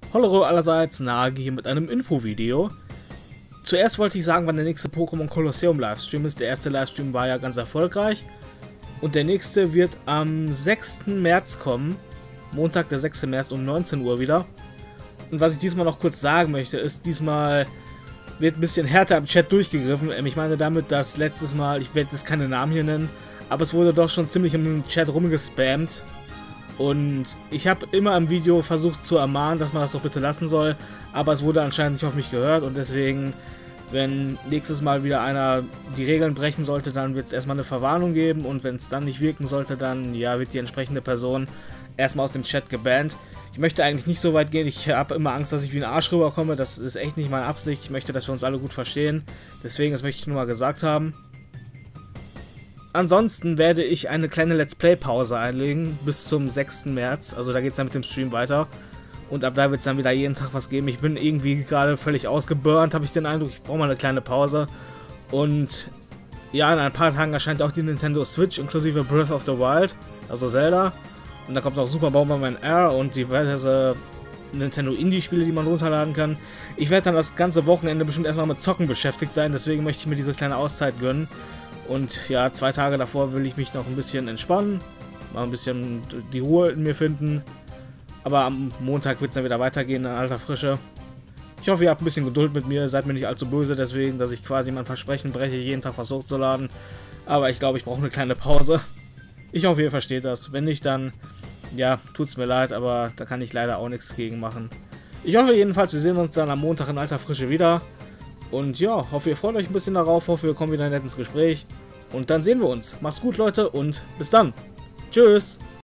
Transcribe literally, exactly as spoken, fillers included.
Hallo allerseits, Nagi hier mit einem Infovideo. Zuerst wollte ich sagen, wann der nächste Pokémon Colosseum Livestream ist. Der erste Livestream war ja ganz erfolgreich. Und der nächste wird am sechsten März kommen. Montag, der sechste März um neunzehn Uhr wieder. Und was ich diesmal noch kurz sagen möchte, ist, diesmal wird ein bisschen härter im Chat durchgegriffen. Ich meine damit, dass letztes Mal, ich werde jetzt keine Namen hier nennen, aber es wurde doch schon ziemlich im Chat rumgespammt. Und ich habe immer im Video versucht zu ermahnen, dass man das doch bitte lassen soll, aber es wurde anscheinend nicht auf mich gehört und deswegen, wenn nächstes Mal wieder einer die Regeln brechen sollte, dann wird es erstmal eine Verwarnung geben und wenn es dann nicht wirken sollte, dann ja, wird die entsprechende Person erstmal aus dem Chat gebannt. Ich möchte eigentlich nicht so weit gehen, ich habe immer Angst, dass ich wie ein Arsch rüberkomme, das ist echt nicht meine Absicht, ich möchte, dass wir uns alle gut verstehen, deswegen, das möchte ich nur mal gesagt haben. Ansonsten werde ich eine kleine Let's Play Pause einlegen bis zum sechsten März, also da geht es dann mit dem Stream weiter und ab da wird es dann wieder jeden Tag was geben. Ich bin irgendwie gerade völlig ausgeburnt, habe ich den Eindruck, ich brauche mal eine kleine Pause und ja, in ein paar Tagen erscheint auch die Nintendo Switch inklusive Breath of the Wild, also Zelda und da kommt auch Super Bomberman R und diverse Nintendo Indie-Spiele, die man runterladen kann. Ich werde dann das ganze Wochenende bestimmt erstmal mit Zocken beschäftigt sein, deswegen möchte ich mir diese kleine Auszeit gönnen. Und ja, zwei Tage davor will ich mich noch ein bisschen entspannen, mal ein bisschen die Ruhe in mir finden. Aber am Montag wird es dann wieder weitergehen in alter Frische. Ich hoffe, ihr habt ein bisschen Geduld mit mir, seid mir nicht allzu böse deswegen, dass ich quasi mein Versprechen breche, jeden Tag was hochzuladen. Aber ich glaube, ich brauche eine kleine Pause. Ich hoffe, ihr versteht das. Wenn nicht, dann, ja, tut's mir leid, aber da kann ich leider auch nichts gegen machen. Ich hoffe jedenfalls, wir sehen uns dann am Montag in alter Frische wieder. Und ja, hoffe ihr freut euch ein bisschen darauf, hoffe wir kommen wieder nett ins Gespräch. Und dann sehen wir uns. Macht's gut, Leute, und bis dann. Tschüss.